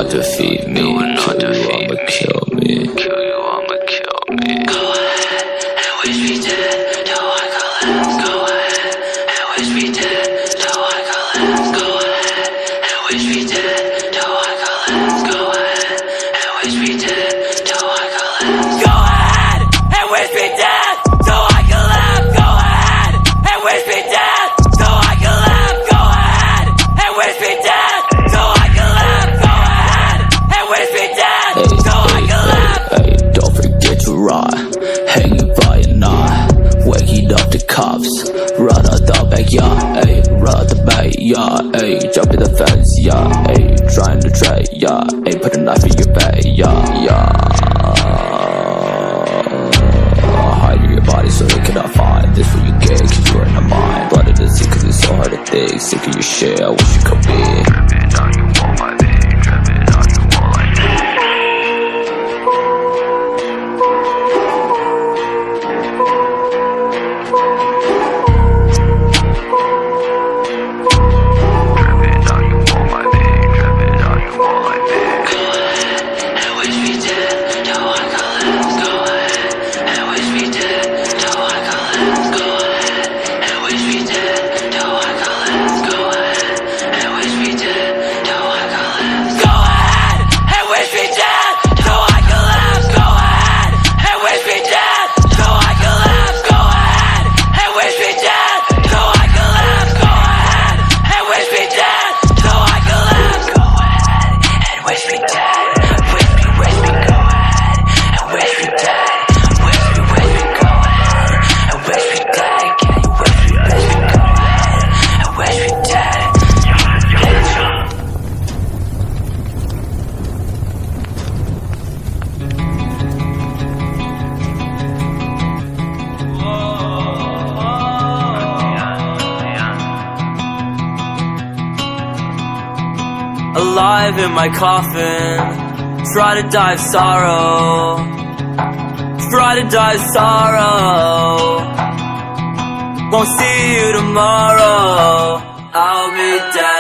not defeat me. You will not defeat me. Kill me. Kill you, I'ma kill me. Go ahead and wish me dead. Till I collapse. Go ahead and wish me dead. Till I collapse. Go ahead and wish me dead. Till I collapse. Go ahead and wish me dead. Till I collapse. Go ahead and wish me dead. Till I collapse. Go ahead and wish me dead. Till I collapse. Go ahead and wish me dead. Till I collapse. Go ahead and wish me dead. Till I collapse. Hey, don't forget to ride. Hanging by a knot. Waking up the cops. Run out the backyard. Hey, run out the backyard. Hey, jump in the fence. Yeah, hey, trying to trade. Yeah, hey, put a knife in your back. Yeah. Hide your body so they cannot find this for you get, cause you are in the mind. Blood of the sea cause it's so hard to think. Sick of your shit, I wish you could be. Dripping on you all my vein. Dripping on you all I need. Dripping on you all my vein. Dripping on you all I need. Go ahead and wish me dead. Till I collapse. Go ahead and wish me dead. Till I collapse. Go ahead and wish me dead. Till I collapse. Go ahead and wish me dead. Till I collapse. Go ahead and wish me dead. Till I collapse. Go ahead and wish me dead. Till I collapse. Go ahead and wish me dead. Till I collapse. Go ahead and wish me dead. Till I collapse. Go ahead and wish me dead. Wish me, go ahead and wish me dead. Wish me, go ahead and wish me dead. Can you wish me, go ahead and wish me dead. Alive in my coffin, try to die of sorrow. Try to die of sorrow. Won't see you tomorrow. I'll be dead.